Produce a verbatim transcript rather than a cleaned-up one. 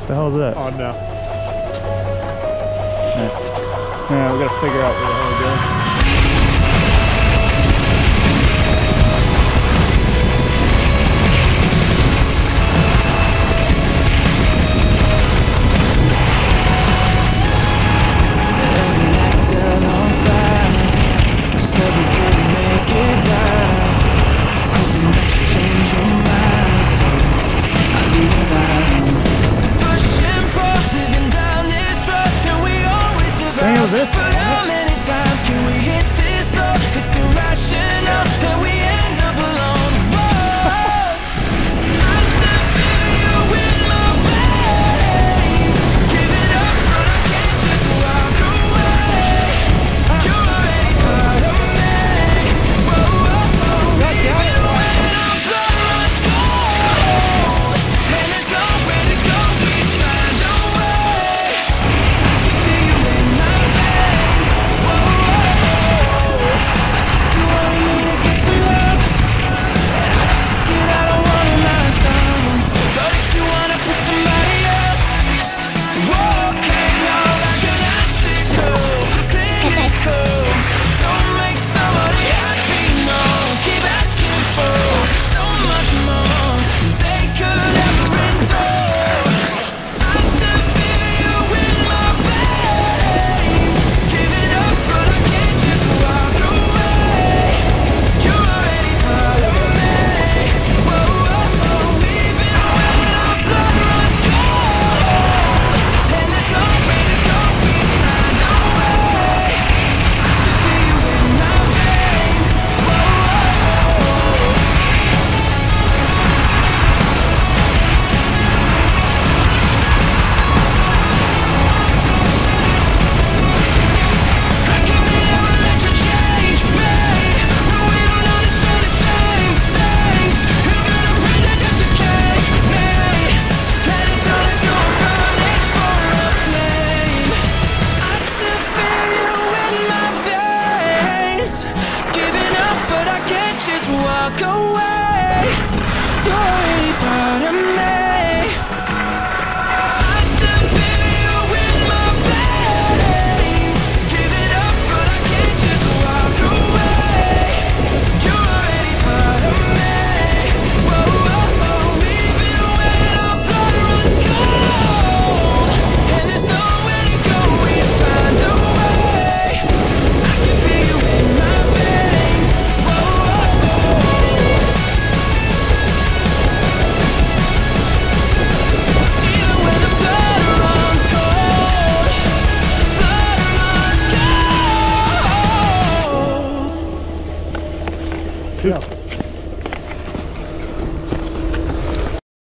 The hell is that? Oh no. Yeah, yeah we gotta figure out where the hell we're going. But how many times can we hit this low? It's irrational and we end up alone. Whoa. I still feel you in my veins. Give it up, but I can't just walk away. You're already part of me. Whoa, whoa, whoa. Even when our blood runs cold and there's nowhere to go, we find a way. I can feel you in my walk away. You're already part of me. I still feel you in my veins. Give it up, but I can't just walk away. You're already part of me. Whoa, whoa, whoa. Even when our blood runs cold and there's nowhere to go, we find a way. I can feel you in my veins. Whoa, whoa, whoa. Yeah.